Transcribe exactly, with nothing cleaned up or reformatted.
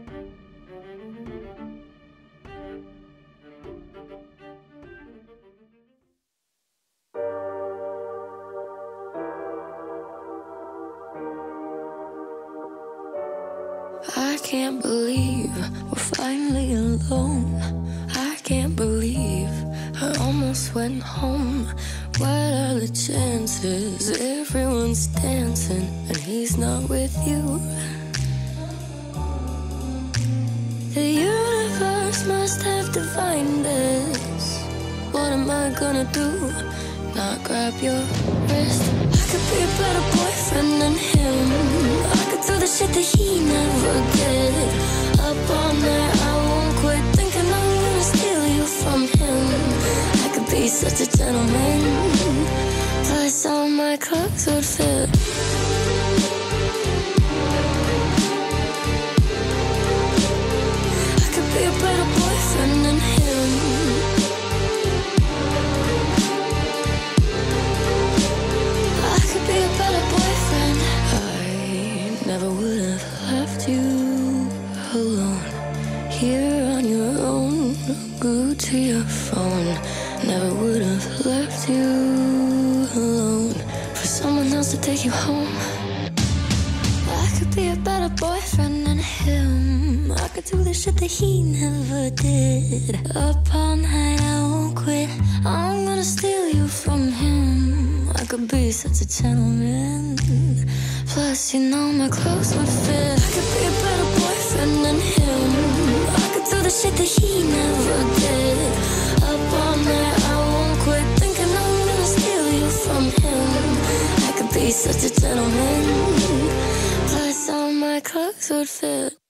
I can't believe we're finally alone. I can't believe I almost went home. What are the chances? Everyone's dancing and he's not with you. The universe must have divined us. What am I gonna do? Not grab your wrist. I could be a better boyfriend than him. I could do the shit that he never did. Up all night, I won't quit thinking I'm gonna steal you from him. I could be such a gentleman. Plus all my clothes would fit. I could be a better boyfriend than him. Be a better boyfriend. I never would have left you alone. Here on your own, glued to your phone. Never would have left you alone for someone else to take you home. I could be a better boyfriend than him. I could do the shit that he never did. Up all night, I won't quit. I'm gonna steal you from him. I could be such a gentleman. Plus, you know my clothes would fit. I could be a better boyfriend than him. I could do the shit that he never did. Up all night, I won't quit thinking I'm gonna steal you from him. I could be such a gentleman. Plus, all my clothes would fit.